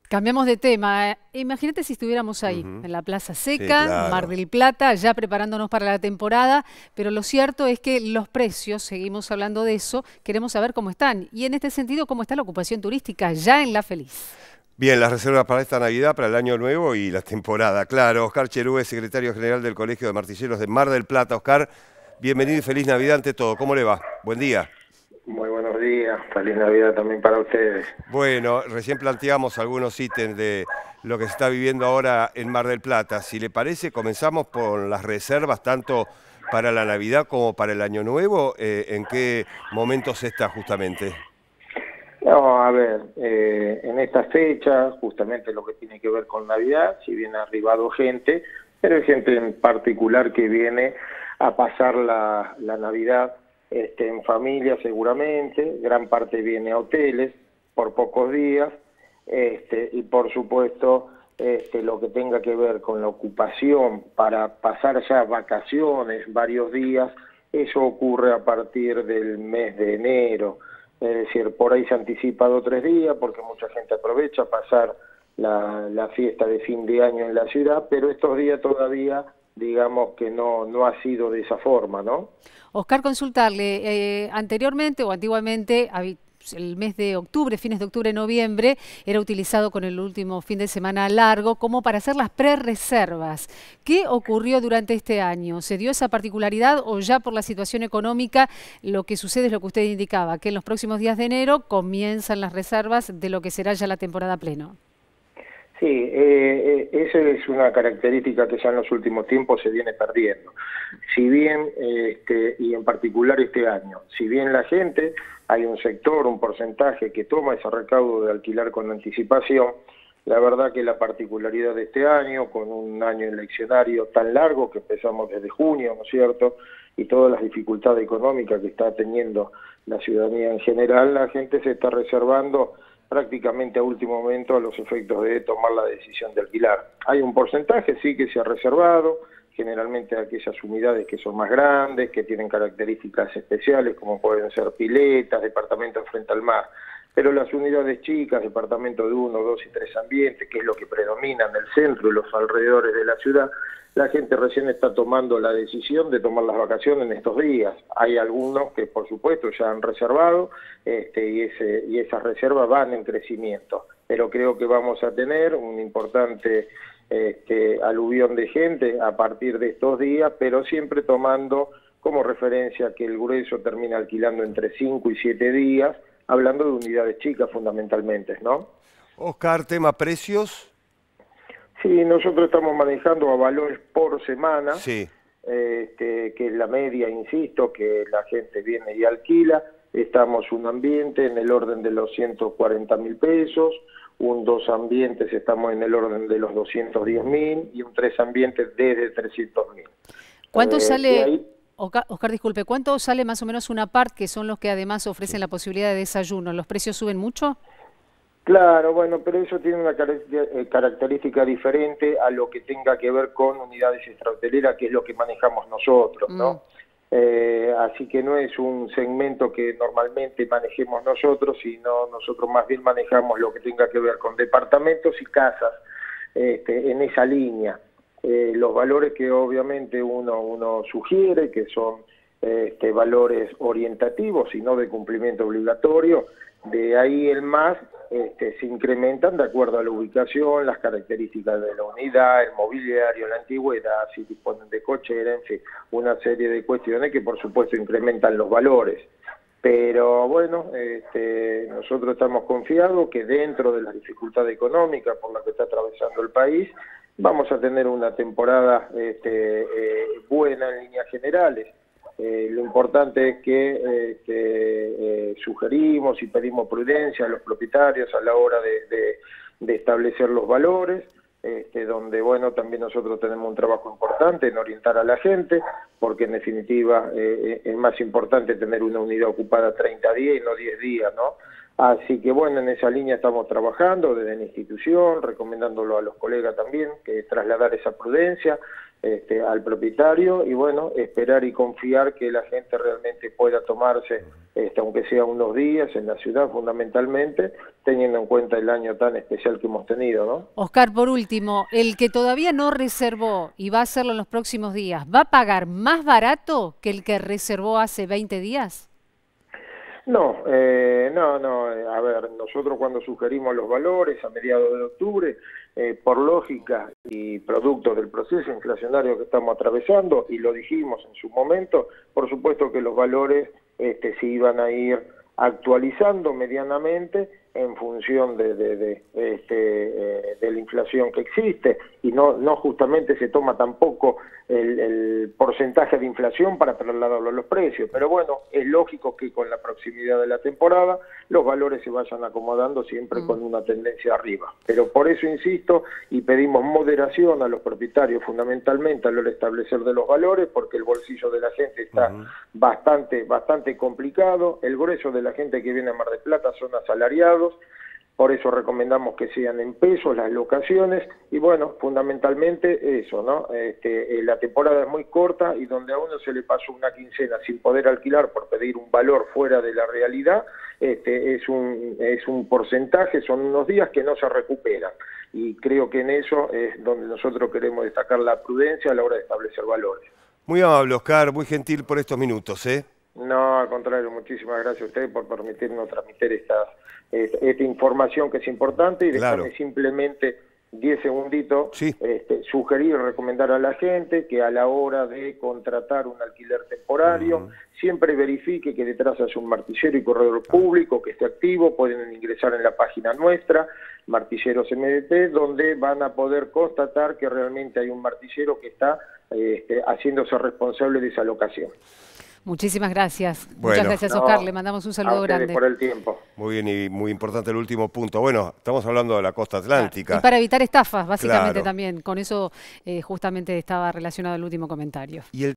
Cambiamos de tema. Imagínate si estuviéramos ahí, en la Plaza Sí, Seca, Mar claro. del Plata, ya preparándonos para la temporada, pero lo cierto es que los precios, seguimos hablando de eso, queremos saber cómo están. Y en este sentido, cómo está la ocupación turística ya en La Feliz. Bien, las reservas para esta Navidad, para el Año Nuevo y la temporada. Claro, Oscar Cherúe, secretario general del Colegio de Martilleros de Mar del Plata. Oscar, bienvenido y feliz Navidad ante todo. ¿Cómo le va? Buen día. Muy buenos días, feliz Navidad también para ustedes. Bueno, recién planteamos algunos ítems de lo que se está viviendo ahora en Mar del Plata. Si le parece, comenzamos por las reservas tanto para la Navidad como para el Año Nuevo. ¿En qué momento se está justamente? No, a ver, en esta fecha, justamente lo que tiene que ver con Navidad, si bien ha arribado gente, pero hay gente en particular que viene a pasar la Navidad en familia seguramente, gran parte viene a hoteles por pocos días, y por supuesto lo que tenga que ver con la ocupación para pasar ya vacaciones varios días, eso ocurre a partir del mes de enero. Es decir, por ahí se anticipa 2 o 3 días porque mucha gente aprovecha pasar la fiesta de fin de año en la ciudad, pero estos días todavía digamos que no ha sido de esa forma, ¿no? Oscar, consultarle, anteriormente o antiguamente, el mes de octubre, fines de octubre, noviembre, era utilizado con el último fin de semana largo como para hacer las prerreservas. ¿Qué ocurrió durante este año? ¿Se dio esa particularidad o ya por la situación económica lo que sucede es lo que usted indicaba, que en los próximos días de enero comienzan las reservas de lo que será ya la temporada a pleno? Sí, esa es una característica que ya en los últimos tiempos se viene perdiendo. Si bien, y en particular este año, si bien la gente, hay un sector, un porcentaje que toma ese recaudo de alquilar con anticipación, la verdad que la particularidad de este año, con un año eleccionario tan largo que empezamos desde junio, ¿no es cierto?, y todas las dificultades económicas que está teniendo la ciudadanía en general, la gente se está reservando prácticamente a último momento a los efectos de tomar la decisión de alquilar. Hay un porcentaje, sí, que se ha reservado, generalmente aquellas unidades que son más grandes, que tienen características especiales, como pueden ser piletas, departamentos frente al mar, pero las unidades chicas, departamentos de 1, 2 y 3 ambientes, que es lo que predomina en el centro y los alrededores de la ciudad, la gente recién está tomando la decisión de tomar las vacaciones en estos días. Hay algunos que, por supuesto, ya han reservado y esas reservas van en crecimiento. Pero creo que vamos a tener un importante aluvión de gente a partir de estos días, pero siempre tomando como referencia que el grueso termina alquilando entre 5 y 7 días, hablando de unidades chicas fundamentalmente, ¿no? Oscar, tema precios. Sí, nosotros estamos manejando a valores por semana, Sí. que es la media, insisto, que la gente viene y alquila. Estamos un ambiente en el orden de los 140.000 pesos, un 2 ambientes estamos en el orden de los 210.000 y un 3 ambientes desde 300.000. ¿Cuánto De sale, ahí, Oscar, disculpe, cuánto sale más o menos una part, que son los que además ofrecen la posibilidad de desayuno? ¿Los precios suben mucho? claro, bueno, pero eso tiene una característica diferente a lo que tenga que ver con unidades extrahoteleras, que es lo que manejamos nosotros, ¿no? Así que no es un segmento que normalmente manejemos nosotros, sino nosotros más bien manejamos lo que tenga que ver con departamentos y casas en esa línea. Los valores que obviamente uno sugiere, que son valores orientativos y no de cumplimiento obligatorio, de ahí el más se incrementan de acuerdo a la ubicación, las características de la unidad, el mobiliario, la antigüedad, si disponen de cochera, en fin, una serie de cuestiones que por supuesto incrementan los valores. Pero bueno, nosotros estamos confiados que dentro de las dificultades económicas por las que está atravesando el país, vamos a tener una temporada buena en líneas generales. Lo importante es que sugerimos y pedimos prudencia a los propietarios a la hora de establecer los valores, donde bueno, también nosotros tenemos un trabajo importante en orientar a la gente, porque en definitiva es más importante tener una unidad ocupada 30 días y no 10 días, ¿no? Así que bueno, en esa línea estamos trabajando desde la institución, recomendándolo a los colegas también, que trasladar esa prudencia, al propietario y bueno, esperar y confiar que la gente realmente pueda tomarse, aunque sea unos días en la ciudad fundamentalmente, teniendo en cuenta el año tan especial que hemos tenido, ¿no? Oscar, por último, el que todavía no reservó y va a hacerlo en los próximos días, ¿va a pagar más barato que el que reservó hace 20 días? No, a ver, nosotros cuando sugerimos los valores a mediados de octubre, por lógica y producto del proceso inflacionario que estamos atravesando, y lo dijimos en su momento, por supuesto que los valores se iban a ir actualizando medianamente en función de la inflación que existe, y no justamente se toma tampoco el porcentaje de inflación para trasladarlo a los precios, pero bueno, es lógico que con la proximidad de la temporada los valores se vayan acomodando siempre con una tendencia arriba, pero por eso insisto y pedimos moderación a los propietarios fundamentalmente a la hora de establecer de los valores, porque el bolsillo de la gente está bastante complicado, el grueso de la gente que viene a Mar del Plata son asalariados. Por eso recomendamos que sean en pesos las locaciones y bueno, fundamentalmente eso, ¿no? La temporada es muy corta y donde a uno se le pasó una quincena sin poder alquilar por pedir un valor fuera de la realidad, es un porcentaje, son unos días que no se recuperan y creo que en eso es donde nosotros queremos destacar la prudencia a la hora de establecer valores. Muy amable, Oscar, muy gentil por estos minutos, ¿eh? No, al contrario, muchísimas gracias a ustedes por permitirnos transmitir esta información que es importante y déjame simplemente 10 segunditos sugerir y recomendar a la gente que a la hora de contratar un alquiler temporario siempre verifique que detrás haya un martillero y corredor público que esté activo, pueden ingresar en la página nuestra, Martilleros MDP, donde van a poder constatar que realmente hay un martillero que está haciéndose responsable de esa locación. Muchísimas gracias. Bueno, muchas gracias, Oscar. Le mandamos un saludo grande. Por el tiempo. Muy bien y muy importante el último punto. Bueno, estamos hablando de la costa atlántica. Claro. Y para evitar estafas, básicamente también. Con eso justamente estaba relacionado el último comentario. Y